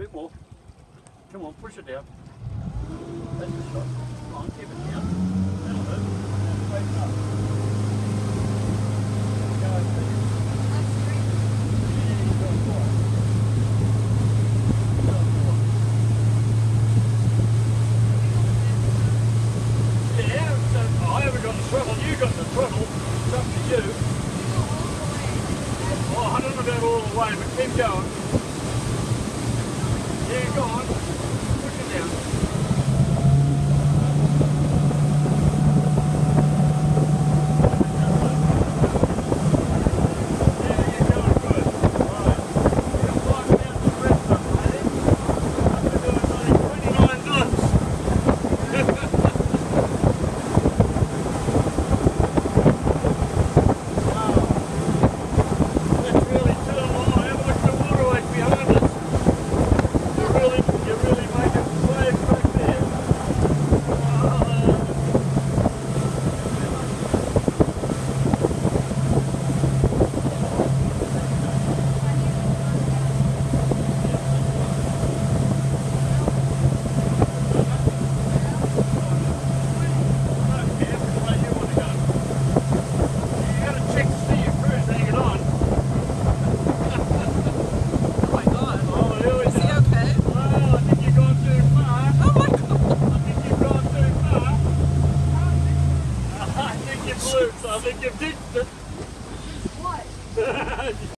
bit more. Come on, push it down. That's the shot. Come on, keep it down. That'll do. Now straighten up. Go, please. Yeah, go forward. Go forward. Yeah, so I haven't got the throttle. You got the throttle. It's up to you. Oh, I don't know about all the way, but keep going. Yeah, go on. Push it down. Yeah, you're going good. Right. You're climbing down the rest up, lady. We're doing only 29 knots. That's really too long. How much the water like behind us? You're really